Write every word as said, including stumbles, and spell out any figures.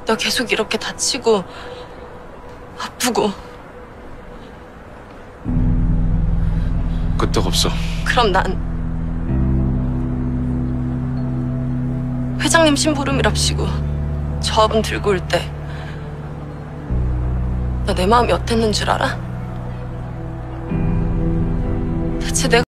너 계속 이렇게 다치고 아프고 끄떡 없어. 그럼 난 회장님 심부름이랍시고 저 화분 들고 올 때 너 내 마음이 어땠는 줄 알아? 대체 내가